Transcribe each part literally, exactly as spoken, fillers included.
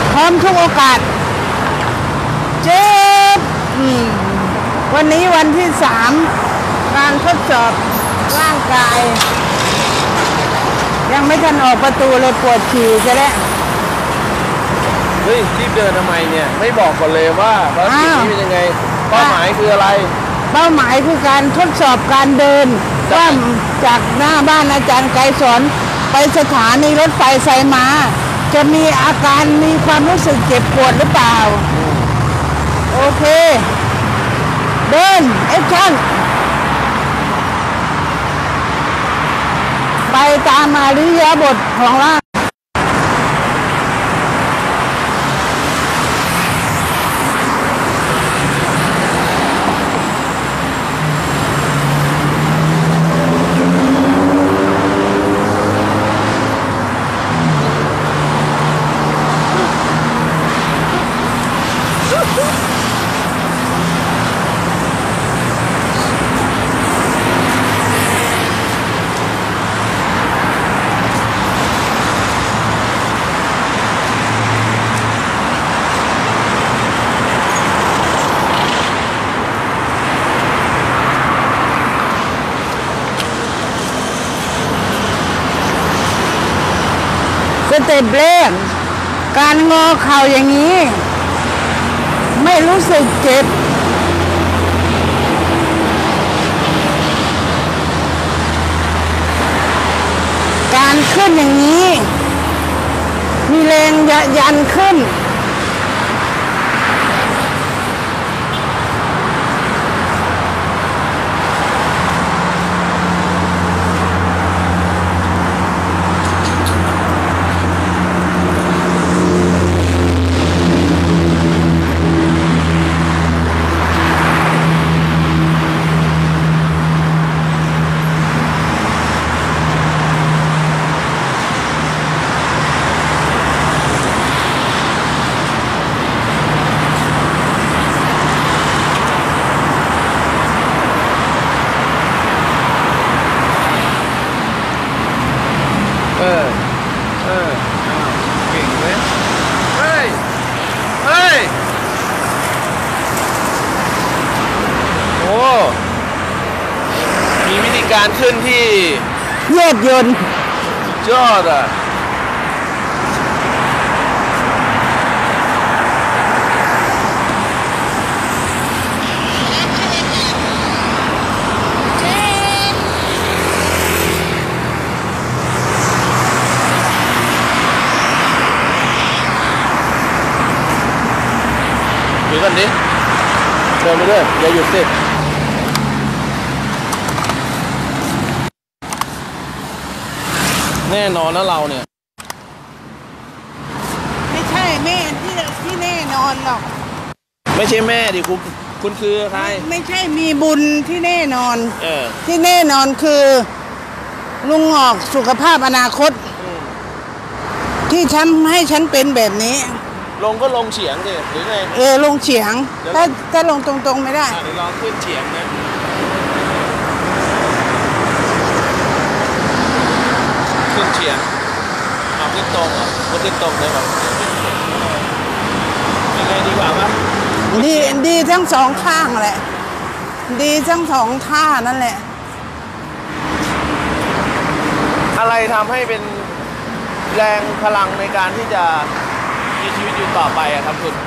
พร้อมทุกโอกาสเจ็บวันนี้วันที่สามการทดสอบร่างกายยังไม่ทันออกประตูเลยปวดฉี่จะแล้วเฮ้ยรีบเดินทำไมเนี่ยไม่บอกก่อนเลยว่าภารกิจนี้เป็นยังไงเป้าหมายคืออะไรเป้าหมายคือการทดสอบการเดินว่าจากหน้าบ้านอาจารย์ไกรสอนไปสถานีรถไฟไซม้าจะมีอาการมีความรู้สึกเจ็บปวดหรือเปล่าโอเคเดินแอคชั่นไปตามอริยบทของร่างสเต็ปแรกการงอเข่าอย่างนี้ไม่รู้สึกเจ็บการขึ้นอย่างนี้มีแรงยันขึ้นเออเออเก่งไหมเฮ้ยเฮ้ยโอ้มีวิธีการขึ้นที่เยืดหยุ่นสุดยอดอ่ะดูกันดิเดินไปด้วยอย่าหยุดสิแน่นอนนะเราเนี่ยไม่ใช่แม่ที่ที่แน่นอนหรอกไม่ใช่แม่ดิคุณคุณคือใครไม่ใช่มีบุญที่แน่นอนเออที่แน่นอนคือลุงหอกสุขภาพอนาคตที่ทำให้ฉันเป็นแบบนี้ลงก็ลงเฉียงสิหรือไงเออลงเฉียงถ้าถ้าลงตรงๆไม่ได้เดี๋ยวลองขึ้นเฉียงนะขึ้นเฉียงเอาขึ้นตรงเหรอขึ้นตรงเลยแบบยังไงดีกว่าปะดีดีทั้งสองข้างแหละดีทั้งสองท่านั่นแหละอะไรทำให้เป็นแรงพลังในการที่จะมีชีวิตอยู่ต่อไปอะครับคุณ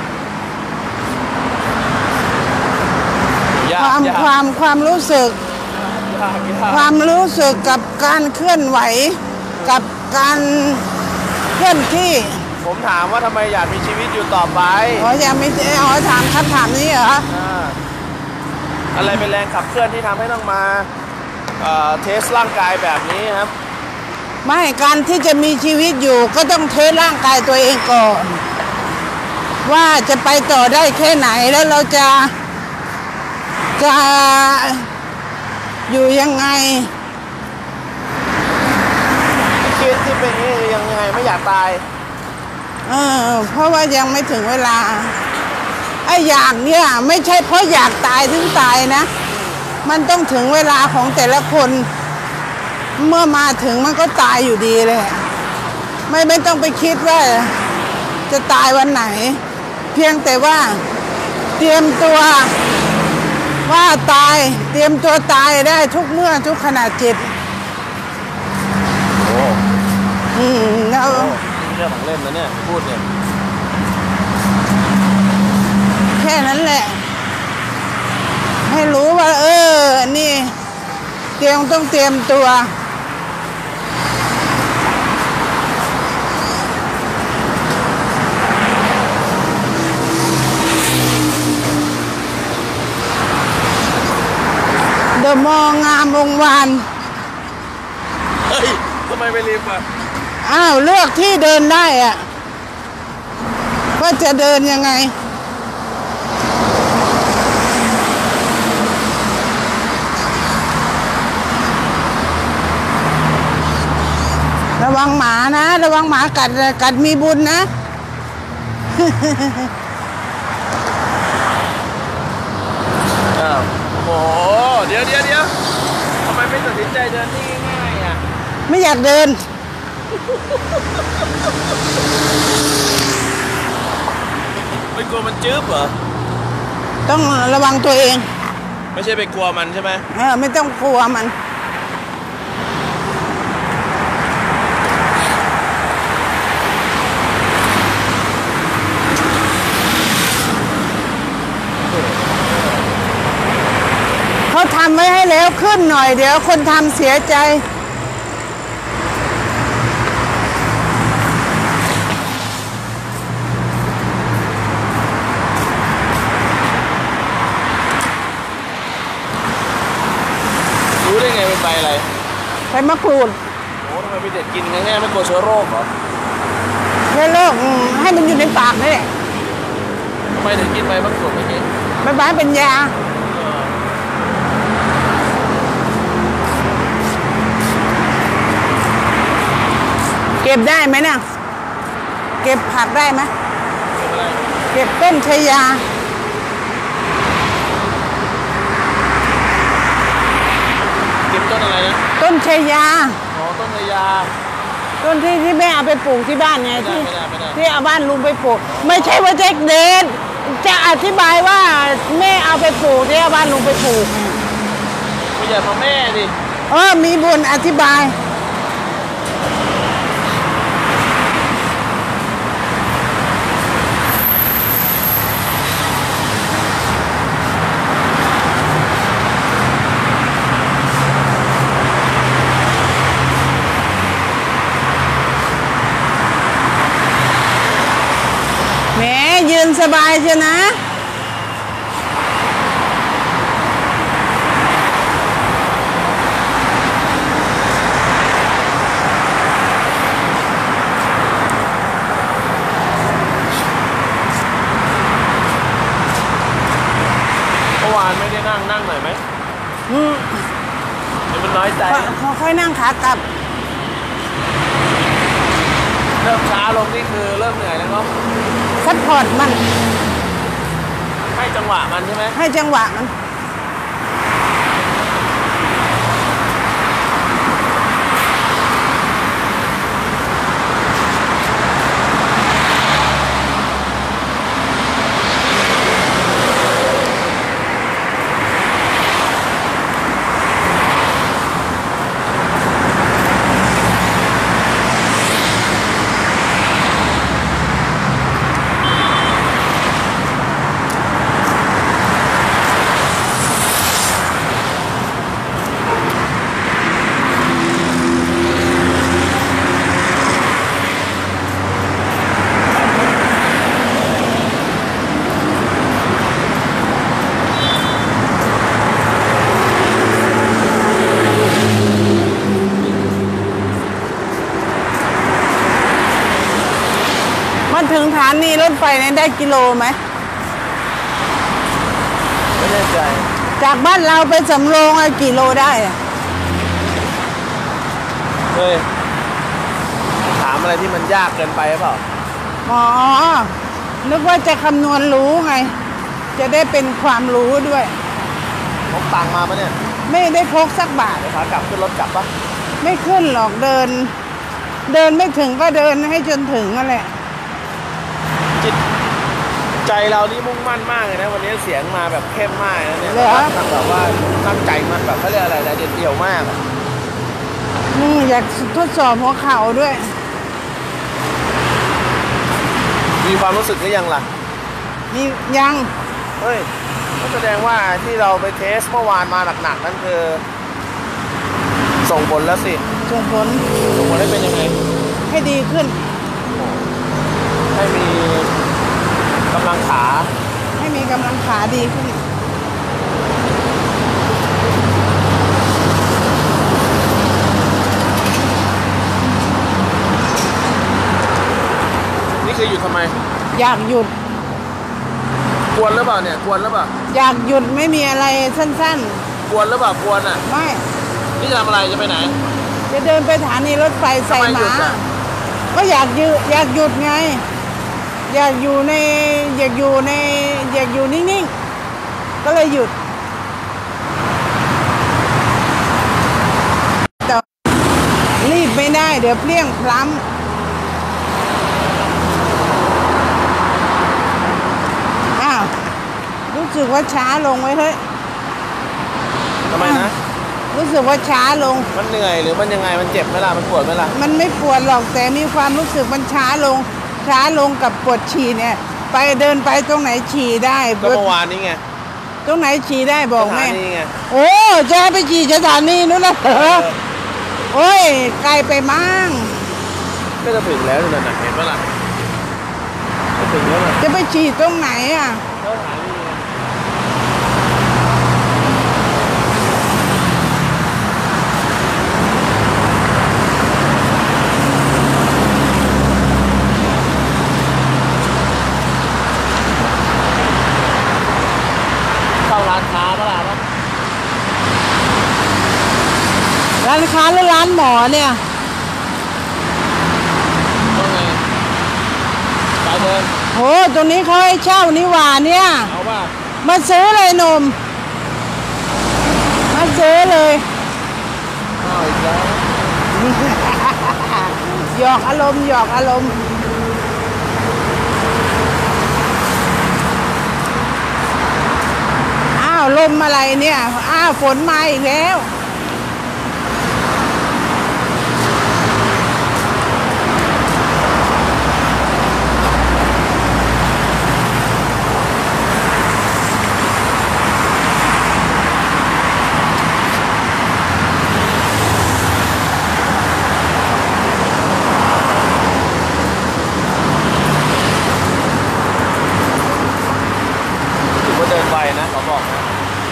ความความความรู้สึกความรู้สึกกับการเคลื่อนไหวกับการเคลื่อนที่ผมถามว่าทำไมอยากมีชีวิตอยู่ต่อไปอ๋ออยากมีอ๋อถามคำถามนี้เหรออะไรเป็นแรงขับเคลื่อนที่ทำให้ต้องมาเทสร่างกายแบบนี้ครับไม่การที่จะมีชีวิตอยู่ก็ต้องเทสร่างกายตัวเองก่อนว่าจะไปต่อได้แค่ไหนแล้วเราจะจะอยู่ยังไงชีวิตที่เป็นนี้ยังไงไม่อยากตายเออเพราะว่ายังไม่ถึงเวลาไอ้อยากเนี่ยไม่ใช่เพราะอยากตายถึงตายนะมันต้องถึงเวลาของแต่ละคนเมื่อมาถึงมันก็ตายอยู่ดีเลยไม่ไม่ต้องไปคิดว่าจะตายวันไหน เพียงแต่ว่าเตรียมตัวว่าตายเตรียมตัวตายได้ทุกเมื่อทุกขณะจิตโอ้อืมแล้วเรื่องของเล่นนะเนี่ยพูดเนี่ยแค่นั้นแหละ ให้รู้ว่า เออนี่เตรียมต้องเตรียมตัวเดอะมองามวงวานเฮ้ยทำไมไม่รีบอ่ะอ้าวเลือกที่เดินได้อะว่าจะเดินยังไงระวังหมานะระวังหมากัดกัดมีบุญนะอ้าวโอ้โหเดี๋ยวเดี๋ยวเดี๋ยวทำไมไม่ตัดสินใจเดินที่ง่ายๆอ่ะไม่อยากเดินไม่กลัวมันจื๊บเหรอต้องระวังตัวเองไม่ใช่ไปกลัวมันใช่ไหมเออไม่ต้องกลัวมันเขาทำไว้ให้แล้วขึ้นหน่อยเดี๋ยวคนทำเสียใจรู้ได้ไงเป็นใบอะไรไปมะกรูดโอ้ทำไมไปเด็ดกินง่ายๆไม่กลัวเชื้อโรคเหรอแค่โรคอืมให้มันอยู่ในปากนี่แหละทำไมถึงกินใบมะกรูดอย่างนี้ใบไม้เป็นยาเก็บได้ไหมเนี่ยเก็บผักได้ไหมเป็นอะไรเก็บต้นชายาเก็บต้นอะไรนะต้นชายาอ๋อต้นพญาต้นที่ที่แม่เอาไปปลูกที่บ้านไงไม่ได้ที่ไม่ได้ไม่ได้ที่เอาบ้านลุงไปปลูก ไม่ใช่ว่าเจ๊เดนจะอธิบายว่าแม่เอาไปปลูกที่เอาบ้านลุงไปปลูกไม่ใช่พ่อแม่ดิเออมีบุญอธิบายแหมยืนสบายเชียวนะเมื่อวานไม่ได้นั่งนั่งหน่อยไหมอืมเดี๋ยวมันน้อยใจค่อยค่อยนั่งขากลับเริ่มช้าลงนี่คือเริ่มเหนื่อยแล้วเนาะซัพพอร์ตมันให้จังหวะมันใช่ไหมให้จังหวะมันมันถึงฐานีรถไฟเนี่ยได้กิโลไหมไม่แน่ใจจากบ้านเราไปสำโรงอะกี่โลได้อะเฮ้ยถามอะไรที่มันยากเกินไปหรือเปล่าอ๋อ นึกว่าจะคำนวณรู้ไง จะได้เป็นความรู้ด้วยผมตังค์มาปะเนี่ยไม่ได้พกสักบาทเดี๋ยวขากลับขึ้นรถกลับปะไม่ขึ้นหรอกเดิน เดินไม่ถึงก็เดินให้จนถึงนั่นแหละใจเรานี่มุ่งมั่นมากเลยนะวันนี้เสียงมาแบบเข้มมากนะเนี่ยเหรอตั้งแบบว่าตั้งใจมันแบบเขาเรียกอะไรนะเด็ดเดี่ยวมากอะอืมอยากทดสอบหัวเข่าด้วยมีความรู้สึกหรือยังล่ะนี่ยังเฮ้ยก็แสดงว่าที่เราไปเทสเมื่อวานมาหนักๆนั่นคือส่งผลแล้วสิส่งผลส่งผลให้เป็นยังไงให้ดีขึ้นให้มีกำลังขาให้มีกำลังขาดีขึ้นนี่คือหยุดทำไมอยากหยุดกวนหรือเปล่าเนี่ยกวนหรือเปล่าอยากหยุดไม่มีอะไรสั้นกวนหรือเปล่ากวนอ่ะๆ ไม่นี่จะทำอะไรจะไปไหนจะเดินไปสถานีรถไฟไซทำไมหยุม้าดอ่ะก็อยากยือยากหยุดไง อยากอยู่ใน อยากอยู่ใน อยากอยู่นิ่งๆ ก็เลยหยุดแต่รีบไม่ได้ เดี๋ยวเพลี้ยงพล้ำอ้าว รู้สึกว่าช้าลงไว้เฮ้ยทำไมนะรู้สึกว่าช้าลงมันเหนื่อยหรือมันยังไงมันเจ็บไหมล่ะมันปวดไหมล่ะมันไม่ปวดหรอกแต่มีความรู้สึกมันช้าลง ช้าลงกับปวดฉี่เนี่ย ไปเดินไปตรงไหนฉี่ได้ก็เมื่อวานนี้ไงตรงไหนฉี่ได้บอกแม่สถานีไงโอ้จะไปฉี่สถานีนู้นนะเหรอโอ้ยไกลไปมั้งก็จะถึงแล้วนั่นน่ะเห็นไหมล่ะจะถึงแล้วน่ะจะไปฉี่ตรงไหนอ่ะสถานีไงเข้าร้านค้าเปล่าล่ะร้านค้าหรือร้านหมอเนี่ยต้องไงไปเดินโหตรงนี้เขาให้เช่านี่หว่าเนี่ยเอาป่ะมาซื้อเลยหนุ่มมาซื้อเลยเอาอีกแล้วหยอกอารมณ์หยอกอารมณ์อ้าวลมอะไรเนี่ยอ้าวฝนมาอีกแล้วถือว่าเดินไวนะขอบอกนะ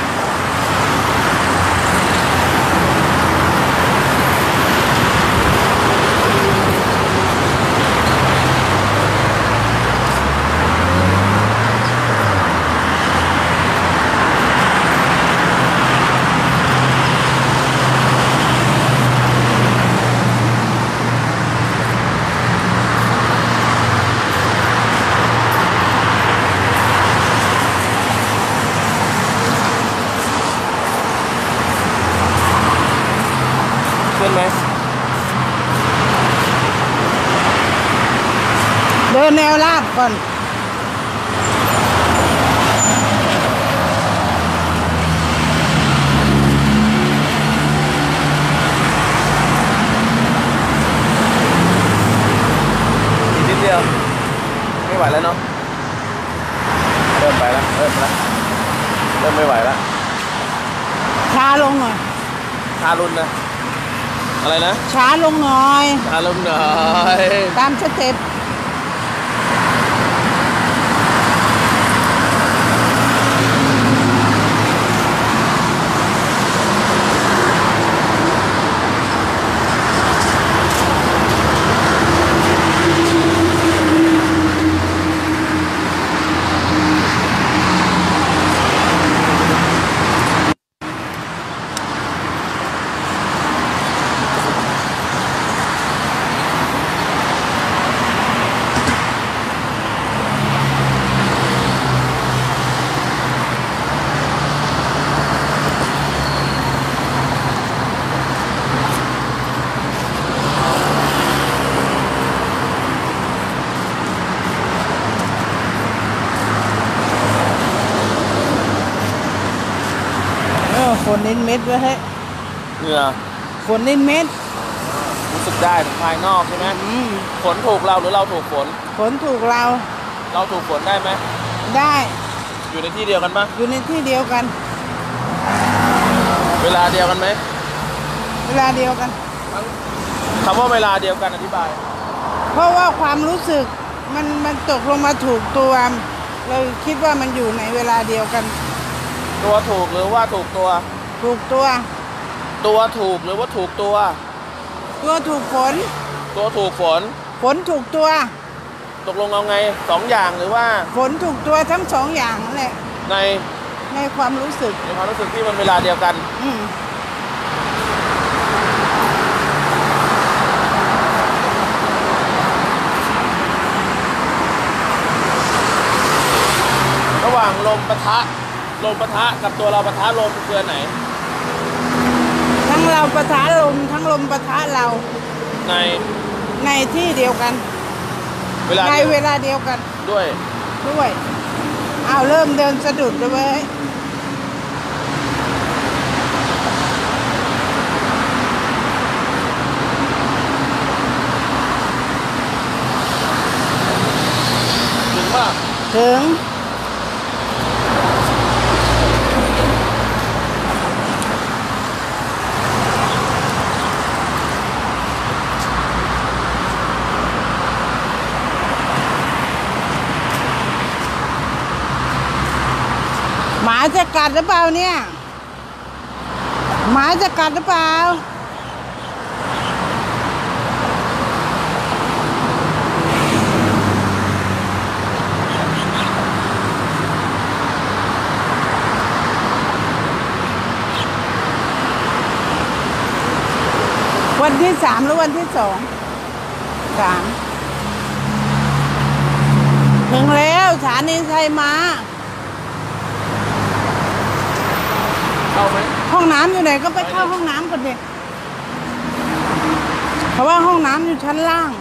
ขึ้นไหมเดินแนวราบก่อนอีกนิดเดียวไม่ไหวแล้วเนาะเริ่มไปแล้วเริ่มไปแล้วเริ่มไม่ไหวแล้วช้าลงหน่อยทารุณนะอะไรนะช้าลงหน่อยทารุณหน่อยตามสเต็ปนนินเม็ดไว้ให้เหงื่อฝนนินเม็ดรู้สึกได้ถึงภายนอกใช่ไหมอืมฝนถูกเราหรือเราถูกฝนฝนถูกเราเราถูกฝนได้ไหมได้อยู่ในที่เดียวกันปะอยู่ในที่เดียวกันเวลาเดียวกันไหมเวลาเดียวกันคำว่าเวลาเดียวกันอธิบายเพราะว่าความรู้สึกมันมันตกลงมาถูกตัวเราคิดว่ามันอยู่ในเวลาเดียวกันตัวถูกหรือว่าถูกตัวถูกตัวตัวถูกหรือว่าถูกตัวตัวถูกฝนตัวถูกฝนฝนถูกตัวตกลงเอาไงสองอย่างหรือว่าฝนถูกตัวทั้งสองอย่างนั่นแหละในในความรู้สึกในความรู้สึกที่มันเวลาเดียวกันอืมระหว่างลมปะทะลมปะทะกับตัวเราปะทะลมคืออันไหนทั้งเราปะทะลมทั้งลมปะทะเราในในที่เดียวกันเวลาในเดียวเวลาเดียวกันด้วยด้วยเอาเริ่มเดินสะดุดเลยเว้ยถึงว่าถึงหมาจะกัดหรือเปล่าเนี่ยหมาจะกัดหรือเปล่าวันที่สามหรือวันที่สองสามถึงแล้วสถานีไทยมาเข้าไหมห้องน้ำอยู่ไหนก็ไปเข้าห้องน้ำก่อนดิเพราะว่าห้องน้ำอยู่ชั้นล่าง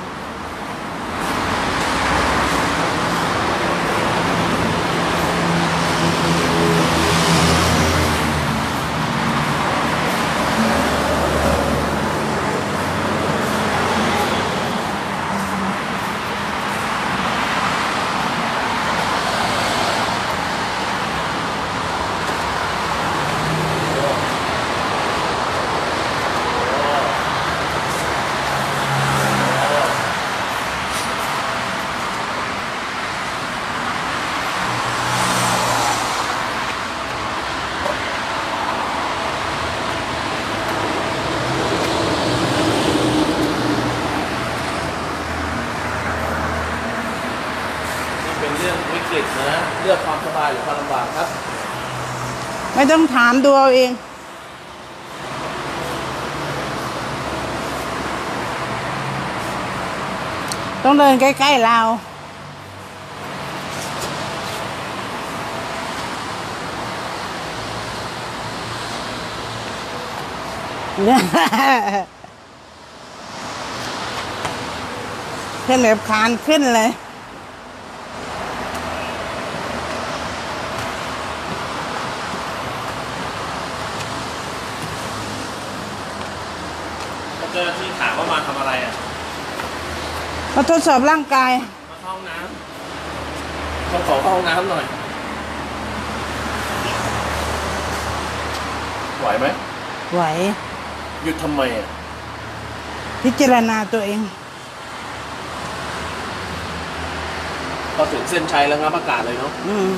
นี่เป็นเรื่องวิกฤตนะเลือกความสบายหรือความลำบากครับไม่ต้องถามดูเอาเอง ต้องเดินใกล้ๆเรา ขึ้นแบบคานขึ้นเลยเจ้าหน้าที่ถามว่ามาทำอะไรอ่ะมาทดสอบร่างกายมาเข้าห้องน้ำเขาขอเข้าห้องน้ำหน่อย ไหวไหมไหวหยุดทำไมอ่ะพิจารณาตัวเองพอถึงเส้นชัยแล้วงับอากาศเลยเนาะอืม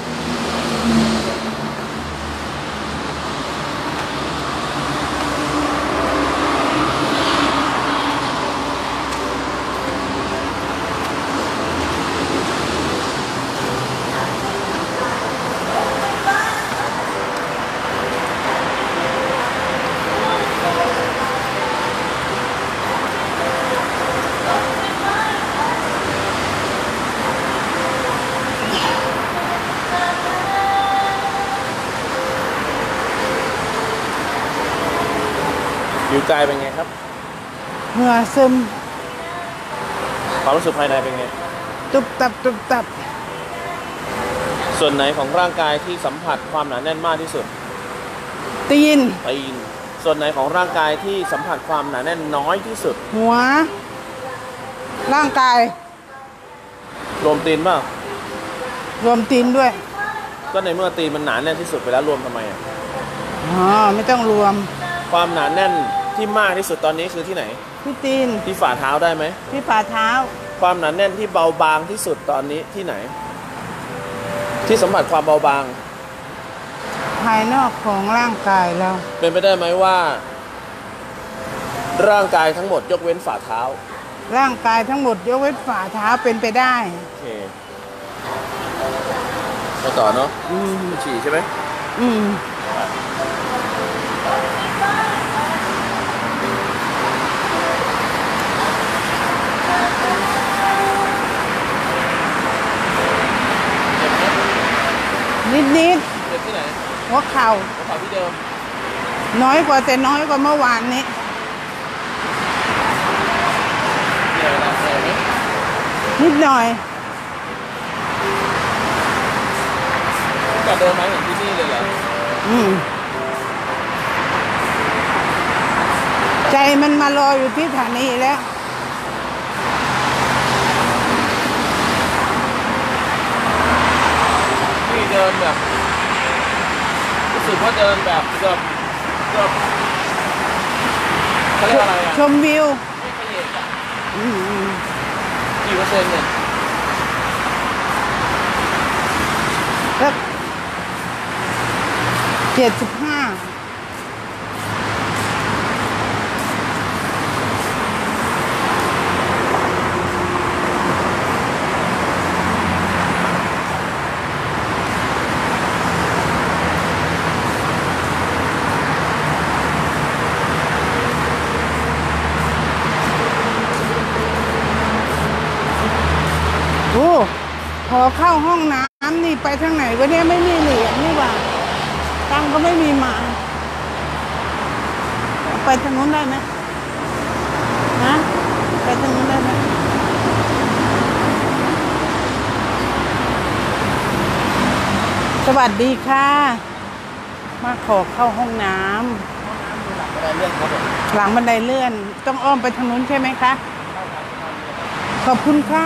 อยู่กายเป็นไงครับเหงื่อซึมความรู้สึกภายในเป็นไงตุบตับตุบตับส่วนไหนของร่างกายที่สัมผัสความหนาแน่นมากที่สุดตีนตีนส่วนไหนของร่างกายที่สัมผัสความหนาแน่นน้อยที่สุดหัว ร่างกายรวมตีนเปล่ารวมตีนด้วยก็ในเมื่อตีนมันหนาแน่นที่สุดไปแล้วรวมทำไมอ่ะอ๋อ ไม่ต้องรวมความหนาแน่นที่มากที่สุดตอนนี้คือที่ไหนที่ตีนที่ฝ่าเท้าได้ไหมที่ฝ่าเท้าความหนาแน่นที่เบาบางที่สุดตอนนี้ที่ไหน ที่สัมผัสความเบาบางภายนอกของร่างกายเราเป็นไปได้ไหมว่า ร่างกายทั้งหมดยกเว้นฝ่าเท้าร่างกายทั้งหมดยกเว้นฝ่าเท้าเป็นไปได้โอเคไปต่อเนาะอืมฉี่ใช่ไหมอืม นิดนิดเจ็บที่ไหนๆหัวเข่าหัวเข่าที่เดิมน้อยกว่าแต่น้อยกว่าเมื่อวานนี้เหนื่อยนะเหนื่อยไหมนิดหน่อยก็เดินมาถึงที่นี่เลยเหรออืม ใจมันมารออยู่ที่สถานีแล้วนี่เดินแบบรู้สึกว่าเดินแบบเกือบเกือบเขาเรียกอะไรอ่ะชมวิวไม่ขยับอ่ะอืมอืมกี่เปอร์เซ็นต์เนี่ยสักเจ็ดสิบห้า โอ้ขอเข้าห้องน้ำนี่ไปทางไหนวะเนี่ยไม่มีเหรียญนี่หว่าตังค์ก็ไม่มีมา ไปทางนู้นได้ไหมฮะไปทางนู้นได้ไหมสวัสดีค่ะ มาขอเข้าห้องน้ำอะไรเรื่องครับผมหลังบันไดเลื่อน ต้องอ้อมไปทางนู้นใช่ไหมคะ ขอบคุณค่ะ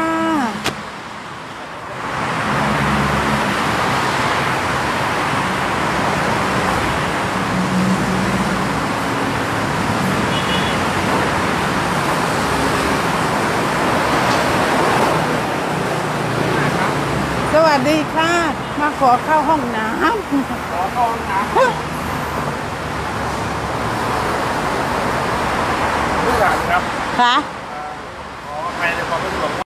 สวัสดีค่ะ มาขอเข้าห้องน้ำขอเข้าห้องน้ำผู้หลานครับค่ะขอใครในความรู้สึก